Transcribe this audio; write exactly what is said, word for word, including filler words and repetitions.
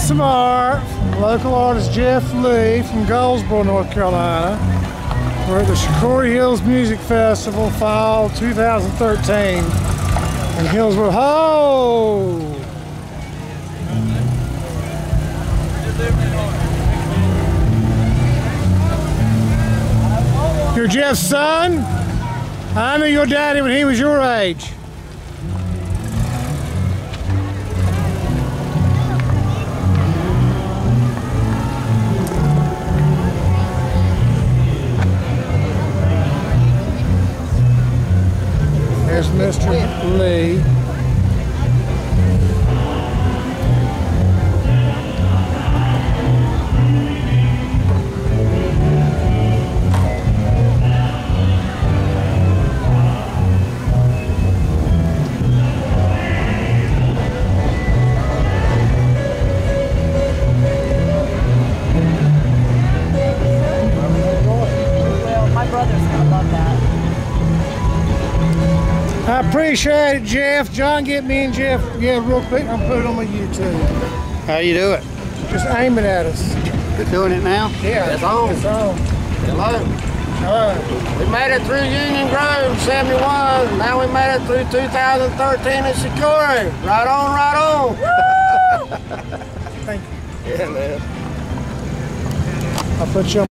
some art from local artist Jeff Lee from Goldsboro, North Carolina. We're at the Shakori Hills Music Festival, fall two thousand thirteen in Hillsboro. Ho! You're Jeff's son? I knew your daddy when he was your age. There's Mister Lee. I appreciate it, Jeff. John, get me and Jeff, yeah, real quick. I'm putting it on my YouTube. How you do it? Just aim it at us. You're doing it now? Yeah, it's on. It's on. Hello. All right. We made it through Union Grove, seventy-one. Now we made it through two thousand thirteen at Shakori. Right on, right on. Thank you. Yeah, man. I'll put you on.